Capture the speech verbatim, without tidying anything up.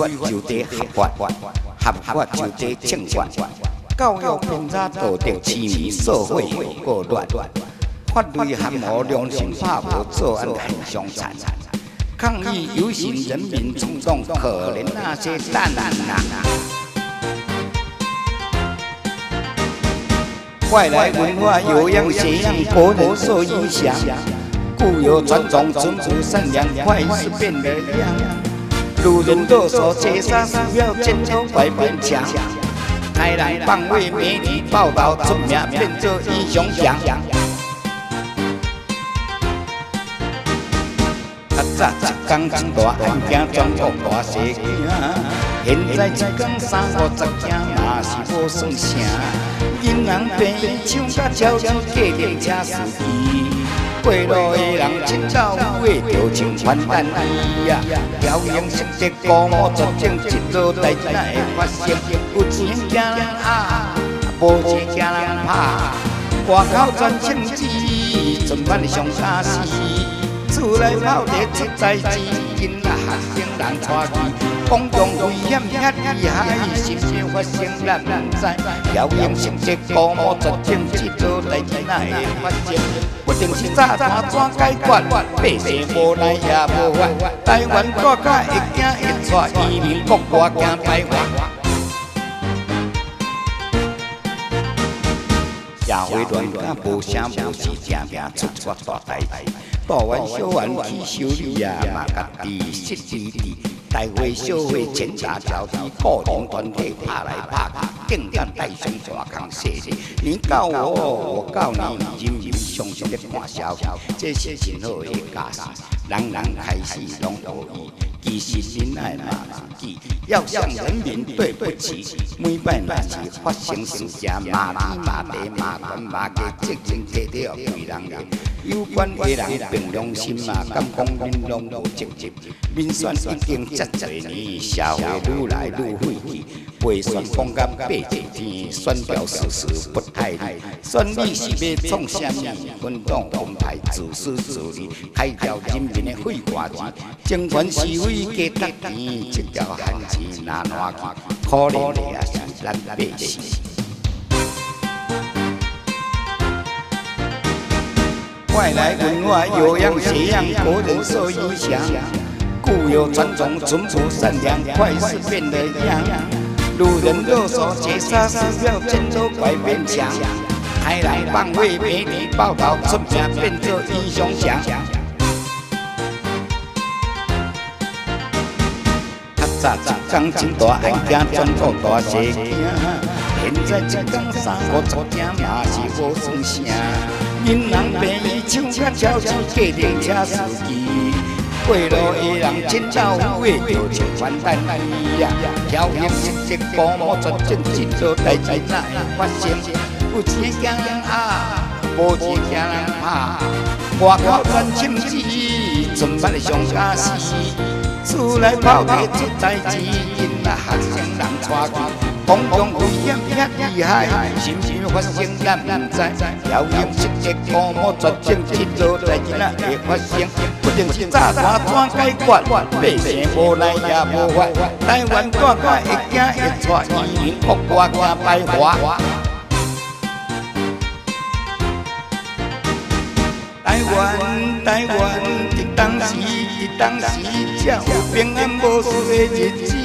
法就得合法，合法就得正法。教育偏差道德痴迷，社会有够乱。法律含糊，良心怕无，作案很凶残。抗议游行，人民冲动，可怜那些蛋啊！外来文化有样学样，国人受影响。固有传统，淳朴善良，快是变了样。路人剁手劫杀，需要千头百变强。台人放位媒体报道，出名变做英雄强。较早一天一大案件，全国大事件。现在一天三五十件，嘛是无算啥。银行便伊抢甲超市，计程车司机。过路的人真走有的就穿反弹衣啊，表演色色高帽绝症，一落代志哪会发生？有钱惊人压，无钱惊人拍。外口全枪支，全班上假死。厝内跑地出代志，囡仔学生人带去。公共危险遐厉害，是啥发生咱唔知。表演色色高帽绝症，一落代志哪会发生？不定是早餐怎解决？百姓无奈也无法。台湾大家会惊会带移民国外惊台湾。社会乱甲无声无息，定定出出大代志。大湾小湾去修理啊，嘛家己失智智。大会小会检查交替，个人团体拍来拍去，更加带上大康势力。你告我，我告你，人民常常在看消息，这是真好的假事。人人开始拢无意，其实仁爱嘛自己，要向人民对不起。每摆若是发生事件，骂天骂地骂官骂家，责任摕到对人个。有关的人凭良心嘛，敢讲民拢无责任。民选已经遮侪年，社会愈来愈废弃。未选讲甲八字天，选调事实不太理。选你是要创啥物？分党分派，自私自利，开掉人民的废话钱。争权是非加得钱，这条汉钱哪烂去？可怜的也是咱百姓。外来文化有样学样，国人受影响。固有传统，淳朴善良，快是变了样。路人剁手劫杀，需要千头百变强。台人放位媒体报道，出名变做英雄强。较早一天一大案件，全国大事件。现在一天三五十件，嘛是无算啥。银行便伊抢甲超市，计程车司机。过路的人真走有的就穿反弹衣啊，表演色色高帽绝症，一落代志哪会发生？有钱惊人压，无钱惊人拍。外口全枪支，全班上假死。厝内跑地出代志，囡仔学生人带去。公共危险遐厉害，是毋是发生咱唔知？表演色色高帽绝症，一落代志哪会发生？不定是早餐怎解决？百姓无奈也无法。台湾大家会惊会带移民国外惊排华。台湾台湾，伫当时伫当时，才有平安无事的日子。